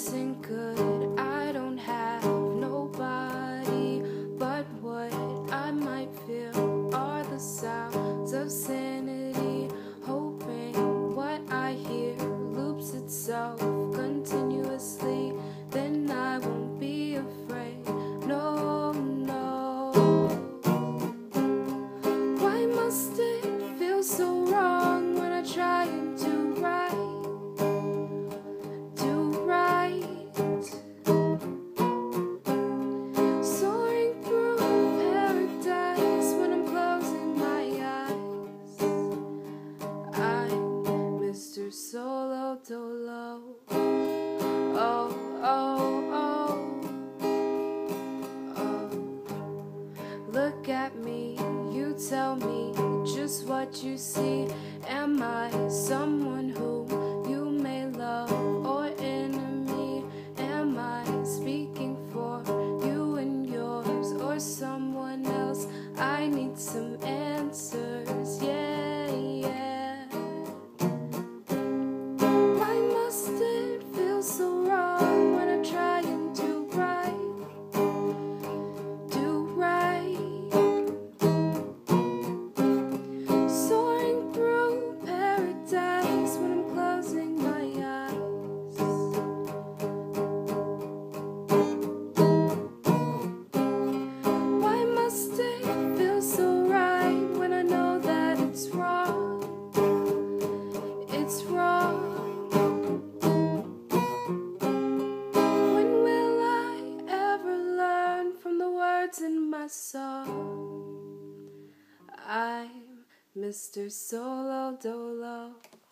isn't good. I don't have nobody, but what I might feel are the sounds of sanity, hoping what I hear loops itself continuously. Then I won't be afraid. No, no. Why must it feel so wrong when I try and do right? Soaring through paradise when I'm closing my eyes. I'm Mr. Solo Dolo. Oh, oh, oh, oh. Look at me, you tell me just what you see. Am I someone who you may love or enemy? Am I speaking for you and yours or someone else? I need some answers, yeah, yeah. Why must it feel so wrong when I try and do right? Do right. Soaring through paradise when I'm closing my eyes. Why must it feel so right when I know that it's wrong? It's wrong. When will I ever learn from the words in my song? I'm Mr. Solo Dolo.